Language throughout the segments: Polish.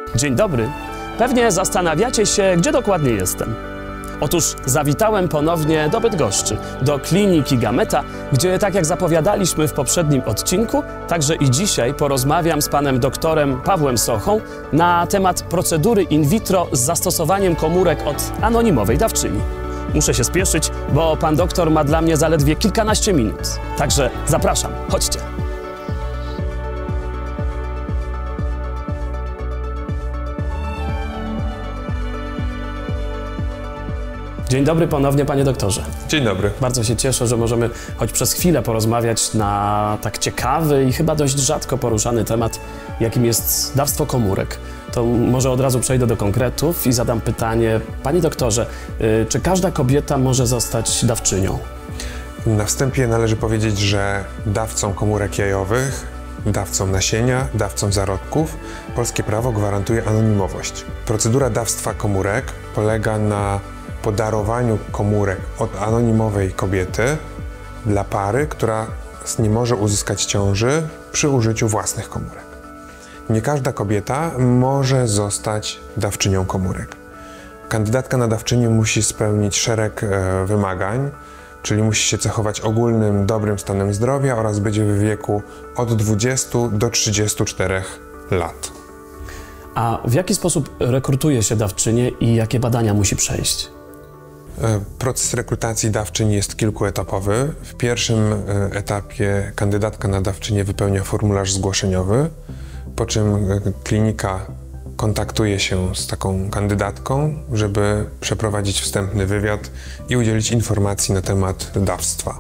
Dzień dobry. Pewnie zastanawiacie się, gdzie dokładnie jestem. Otóż zawitałem ponownie do Bydgoszczy, do kliniki Gameta, gdzie tak jak zapowiadaliśmy w poprzednim odcinku, także i dzisiaj porozmawiam z panem doktorem Pawłem Sochą na temat procedury in vitro z zastosowaniem komórek od anonimowej dawczyni. Muszę się spieszyć, bo pan doktor ma dla mnie zaledwie kilkanaście minut. Także zapraszam, chodźcie. Dzień dobry ponownie, panie doktorze. Dzień dobry. Bardzo się cieszę, że możemy choć przez chwilę porozmawiać na tak ciekawy i chyba dość rzadko poruszany temat, jakim jest dawstwo komórek. To może od razu przejdę do konkretów i zadam pytanie. Panie doktorze, czy każda kobieta może zostać dawczynią? Na wstępie należy powiedzieć, że dawcą komórek jajowych, dawcą nasienia, dawcą zarodków polskie prawo gwarantuje anonimowość. Procedura dawstwa komórek polega na podarowaniu komórek od anonimowej kobiety dla pary, która nie może uzyskać ciąży przy użyciu własnych komórek. Nie każda kobieta może zostać dawczynią komórek. Kandydatka na dawczynię musi spełnić szereg wymagań, czyli musi się cechować ogólnym, dobrym stanem zdrowia oraz być w wieku od 20 do 34 lat. A w jaki sposób rekrutuje się dawczynię i jakie badania musi przejść? Proces rekrutacji dawczyń jest kilkuetapowy. W pierwszym etapie kandydatka na dawczynię wypełnia formularz zgłoszeniowy, po czym klinika kontaktuje się z taką kandydatką, żeby przeprowadzić wstępny wywiad i udzielić informacji na temat dawstwa.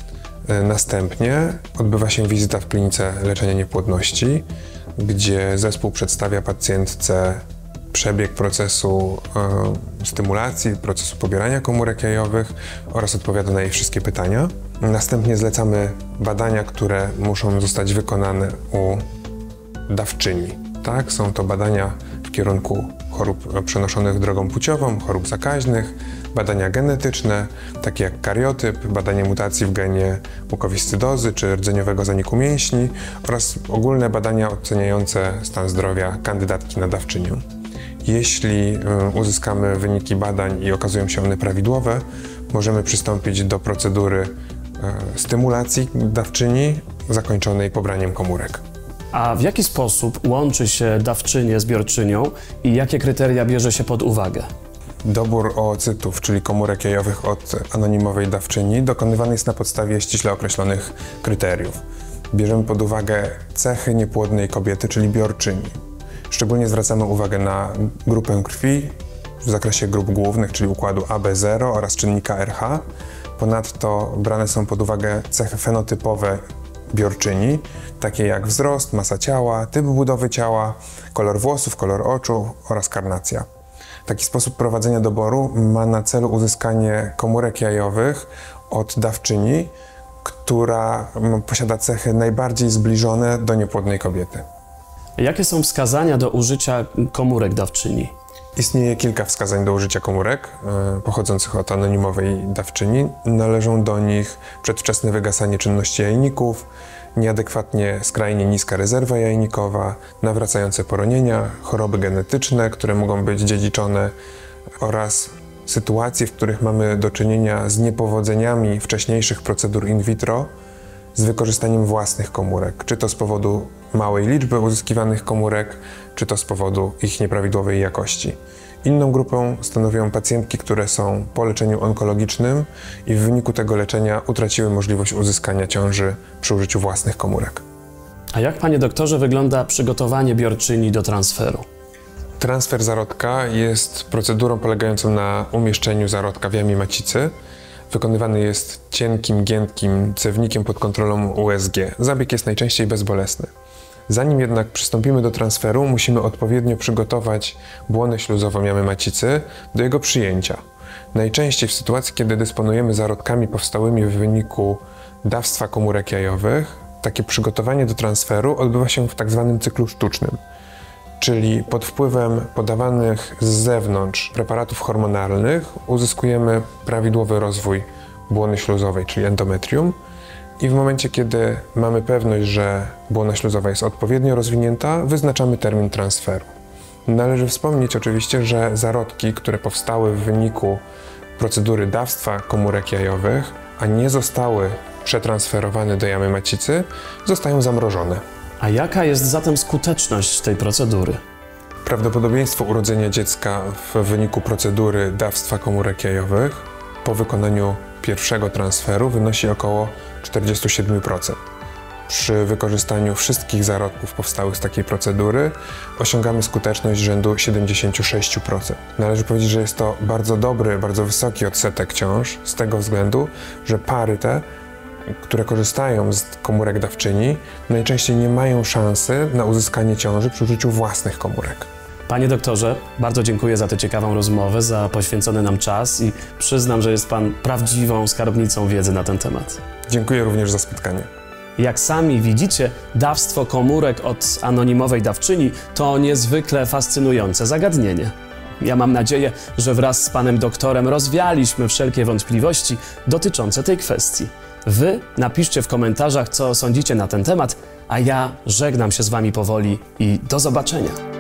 Następnie odbywa się wizyta w klinice leczenia niepłodności, gdzie zespół przedstawia pacjentce przebieg procesu stymulacji, procesu pobierania komórek jajowych oraz odpowiada na jej wszystkie pytania. Następnie zlecamy badania, które muszą zostać wykonane u dawczyni. Tak, są to badania w kierunku chorób przenoszonych drogą płciową, chorób zakaźnych, badania genetyczne, takie jak kariotyp, badanie mutacji w genie mukowiscydozy czy rdzeniowego zaniku mięśni oraz ogólne badania oceniające stan zdrowia kandydatki na dawczynię. Jeśli uzyskamy wyniki badań i okazują się one prawidłowe, możemy przystąpić do procedury stymulacji dawczyni zakończonej pobraniem komórek. A w jaki sposób łączy się dawczynię z biorczynią i jakie kryteria bierze się pod uwagę? Dobór oocytów, czyli komórek jajowych od anonimowej dawczyni, dokonywany jest na podstawie ściśle określonych kryteriów. Bierzemy pod uwagę cechy niepłodnej kobiety, czyli biorczyni. Szczególnie zwracamy uwagę na grupę krwi w zakresie grup głównych, czyli układu AB0 oraz czynnika RH. Ponadto brane są pod uwagę cechy fenotypowe biorczyni, takie jak wzrost, masa ciała, typ budowy ciała, kolor włosów, kolor oczu oraz karnacja. Taki sposób prowadzenia doboru ma na celu uzyskanie komórek jajowych od dawczyni, która posiada cechy najbardziej zbliżone do niepłodnej kobiety. Jakie są wskazania do użycia komórek dawczyni? Istnieje kilka wskazań do użycia komórek pochodzących od anonimowej dawczyni. Należą do nich przedwczesne wygasanie czynności jajników, nieadekwatnie skrajnie niska rezerwa jajnikowa, nawracające poronienia, choroby genetyczne, które mogą być dziedziczone oraz sytuacje, w których mamy do czynienia z niepowodzeniami wcześniejszych procedur in vitro z wykorzystaniem własnych komórek, czy to z powodu małej liczby uzyskiwanych komórek, czy to z powodu ich nieprawidłowej jakości. Inną grupą stanowią pacjentki, które są po leczeniu onkologicznym i w wyniku tego leczenia utraciły możliwość uzyskania ciąży przy użyciu własnych komórek. A jak, panie doktorze, wygląda przygotowanie biorczyni do transferu? Transfer zarodka jest procedurą polegającą na umieszczeniu zarodka w jamie macicy. Wykonywany jest cienkim, giętkim cewnikiem pod kontrolą USG. Zabieg jest najczęściej bezbolesny. Zanim jednak przystąpimy do transferu, musimy odpowiednio przygotować błonę śluzową jamy macicy do jego przyjęcia. Najczęściej w sytuacji, kiedy dysponujemy zarodkami powstałymi w wyniku dawstwa komórek jajowych, takie przygotowanie do transferu odbywa się w tzw. cyklu sztucznym, czyli pod wpływem podawanych z zewnątrz preparatów hormonalnych uzyskujemy prawidłowy rozwój błony śluzowej, czyli endometrium, i w momencie, kiedy mamy pewność, że błona śluzowa jest odpowiednio rozwinięta, wyznaczamy termin transferu. Należy wspomnieć oczywiście, że zarodki, które powstały w wyniku procedury dawstwa komórek jajowych, a nie zostały przetransferowane do jamy macicy, zostają zamrożone. A jaka jest zatem skuteczność tej procedury? Prawdopodobieństwo urodzenia dziecka w wyniku procedury dawstwa komórek jajowych po wykonaniu pierwszego transferu wynosi około 47%. Przy wykorzystaniu wszystkich zarodków powstałych z takiej procedury osiągamy skuteczność rzędu 76%. Należy powiedzieć, że jest to bardzo dobry, bardzo wysoki odsetek ciąż z tego względu, że pary te, które korzystają z komórek dawczyni, najczęściej nie mają szansy na uzyskanie ciąży przy użyciu własnych komórek. Panie doktorze, bardzo dziękuję za tę ciekawą rozmowę, za poświęcony nam czas i przyznam, że jest pan prawdziwą skarbnicą wiedzy na ten temat. Dziękuję również za spotkanie. Jak sami widzicie, dawstwo komórek od anonimowej dawczyni to niezwykle fascynujące zagadnienie. Ja mam nadzieję, że wraz z panem doktorem rozwialiśmy wszelkie wątpliwości dotyczące tej kwestii. Wy napiszcie w komentarzach, co sądzicie na ten temat, a ja żegnam się z wami powoli i do zobaczenia.